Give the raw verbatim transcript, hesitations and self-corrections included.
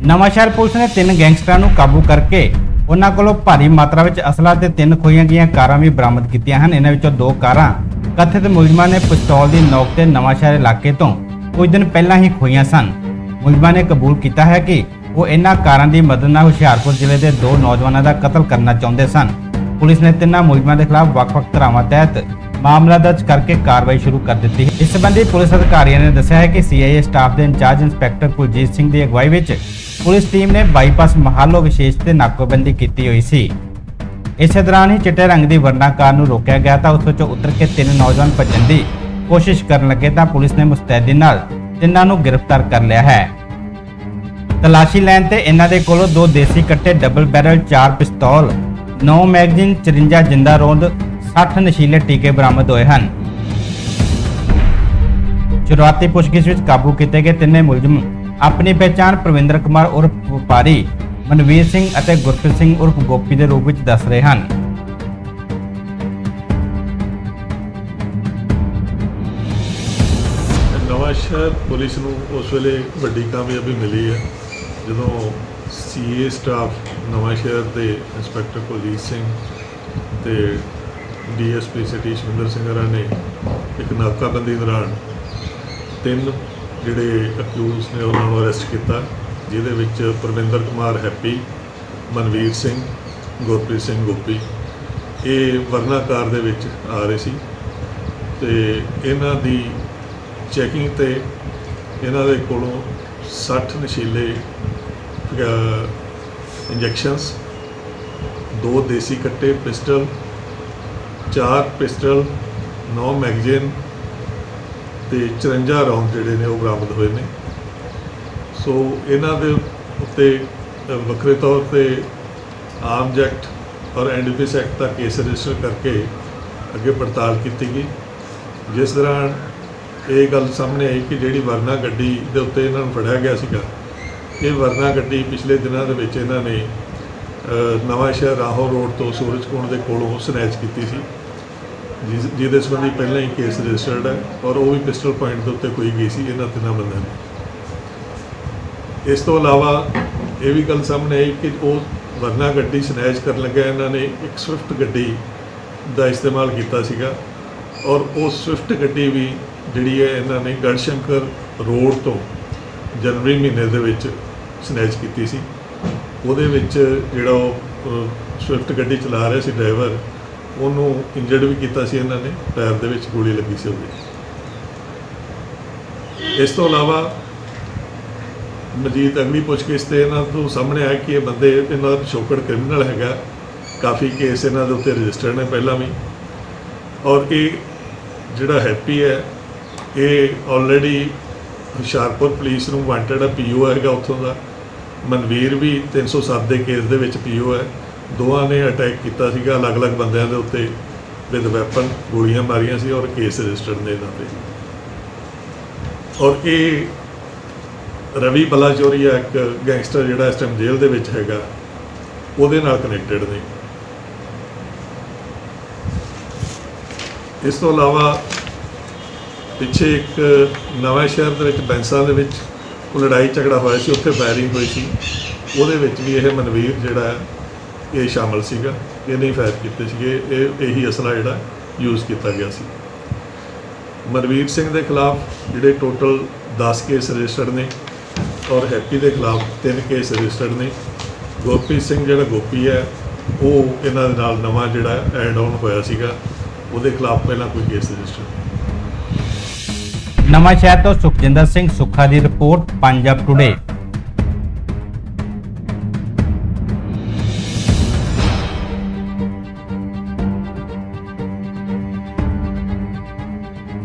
Nawanshahr police ने तीन गैंगस्टरां नूं काबू करके उन्हां कोलों भारी मात्रा विच असला ते तीन खोईआं गईआं कारां भी बरामद कीतीआं हन। इन्हां विचों दो कारां कथित मुलजमां ने पिस्तौल दी नोक ते नवांशहर इलाके तों कुछ दिन पहलां ही खोईआं सन। मुलजमां ने कबूल कीता है कि वो इन्हां कारां दी मदद नाल हुशियारपुर जिले के दो नौजवानों का कतल करना चाहुंदे सन। पुलिस ने तिन्हां मुलजमां के खिलाफ वख-वख धारावां तहत मामला दर्ज करके कार्रवाई शुरू कर दी है। इस संबंधी पुलिस अधिकारियों ने दस्सिया है कि सी आई ए स्टाफ के इंचार्ज इंस्पैक्टर कुलजीत सिंह की अगवाई विच पुलिस टीम ने बाईपास महालो विशेष ते नाकाबंदी की हुई सी। इस दौरान ही चिट्टे रंग की वर्ना कार नूं रोकया गया था। उस विचों उतर के तीन नौजवान भजन की कोशिश करन लगे तो पुलिस ने मुस्तैदी नाल तिन्हां नूं गिरफ्तार कर लिया है। तलाशी लैण ते इन्हां दे कोलों दो देसी कट्टे, डबल बैरल, चार पिस्तौल, नौ मैगजीन, चुरंजा जिंदा रौंद, साठ नशीले टीके बरामद हुए हैं। शुरुआती पुछगिछ विच काबू किए गए तिन्ने मुलजम अपनी पहचान प्रविंदर कुमार उर्फ व्यापारी, मनवीर सिंह और गुरप्रीत सिंह उर्फ गोपी के रूप में दस रहे हैं। नवांशहर पुलिस नूं उस वेले वड्डी कामयाबी मिली है जदों सी ए स्टाफ नवांशहर के इंस्पैक्टर कुलजीत सिंह ते D S P city Shaminder Singh ने एक नाकाबंदी दौरान तीन जिहड़े अक्यूज ने उन्होंने अरेस्ट किया, जिहदे विच प्रविंदर कुमार हैप्पी, मनवीर सिंह, गुरप्रीत सिंह गोपी ये वर्ना कार दे विच आ रहे सी ते इन्हां दी चैकिंग ते इन्हां दे कोलों साठ नशीले इंजैक्शनस, दो देसी कट्टे, पिस्टल, चार पिस्टल, नौ मैगजीन ते चुरंजा राउंड जिहड़े ने वो बरामद हुए ने। सो इन्हां दे उत्ते वक्रे तौर पर आर्म्स एक्ट और N D P S act का केस रजिस्टर करके अगे पड़ताल की गई, जिस दौरान ये गल सामने आई कि जिहड़ी वरना गड्डी दे उत्ते इन्हां नूं फड़िया गया सीगा, ये वरना गड्डी पिछले दिनों दे विच इन्हां ने नवांशहर राहो रोड तो सूरज कुंड के कोलों स्नैच की सी, जिहदे संबंधी पहले ही केस रजिस्टर्ड है और वो भी पिस्टल पॉइंट के उत्ते कोई गई सी इन्हां तिन्हां बंदिआं ने। इस तो अलावा ये भी गल सामने आई कि वो वरना गड्डी स्नैच कर लग्या इन्हां ने एक स्विफ्ट गड्डी का इस्तेमाल किया सीगा और वो स्विफ्ट गड्डी भी जिहड़ी है इन्हां ने गढ़शंकर रोड तो जनवरी महीने दे विच स्नैच की सी। ਉਹਦੇ ਵਿੱਚ ਜਿਹੜਾ ਉਹ ਸਵਿਫਟ ਗੱਡੀ ਚਲਾ ਰਿਹਾ ਸੀ ਡਰਾਈਵਰ, ਉਹਨੂੰ ਇੰਜਰਡ ਵੀ ਕੀਤਾ ਸੀ ਇਹਨਾਂ ਨੇ, ਪੈਰ ਦੇ ਵਿੱਚ ਗੋਲੀ ਲੱਗੀ ਸੀ ਉਹਦੇ। ਇਸ ਤੋਂ ਇਲਾਵਾ ਮਜ਼ੀਦ ਅਗਲੀ ਪੁੱਛਗਿੱਛ ਤੇ ਇਹਨਾਂ ਤੋਂ ਸਾਹਮਣੇ ਆਇਆ ਕਿ ਇਹ ਬੰਦੇ ਇਹਨਾਂ ਦਾ ਪਿਛੋਕੜ ਕ੍ਰਿਮੀਨਲ ਹੈਗਾ, ਕਾਫੀ ਕੇਸ ਇਹਨਾਂ ਦੇ ਉੱਤੇ ਰਜਿਸਟਰਡ ਨੇ ਪਹਿਲਾਂ ਵੀ, ਔਰ ਇਹ ਜਿਹੜਾ ਹੈਪੀ ਹੈ ਇਹ ਆਲਰੇਡੀ ਹੁਸ਼ਿਆਰਪੁਰ ਪੁਲਿਸ ਨੂੰ ਵਾਂਟਡ ਹੈ, ਪੀ ਓ ਹੈਗਾ ਉੱਥੋਂ ਦਾ। मनवीर भी तीन सौ सत्त के केस दे विच पी ओ है। दोवां ने अटैक किया सीगा अलग अलग बंदियां दे उत्ते विद वैपन, गोलियां मारियां सी और केस रजिस्टर्ड ने इन्हां ते। और ये रवि बलाचौरिया एक गैंगस्टर जिहड़ा इस टाइम जेल दे विच हैगा, उहदे नाल कनैक्टेड ने। इस तो इलावा पिछे एक नवांशहर दे विच बैंसा दे विच लड़ाई झगड़ा होया सी, उत्थे फायरिंग हुई सी, उहदे विच भी यह मनवीर जिहड़ा है ये शामिल सीगा, ये नहीं फायर कीते सीगे, यही असला जिहड़ा यूज़ किया गया सी। मनवीर सिंह के खिलाफ जिहड़े टोटल दस केस रजिस्टर्ड ने और हैप्पी के खिलाफ तीन केस रजिस्टर्ड ने। गुरप्रीत सिंह जिहड़ा गोपी है वो इन्हां दे नाल नवां जिहड़ा एड ऑन होया सीगा, उहदे खिलाफ पहला कोई केस रजिस्टर्ड। नवांशहर तो सुखजिंदर सिंह सुखा की रिपोर्ट, पंजाब टुडे।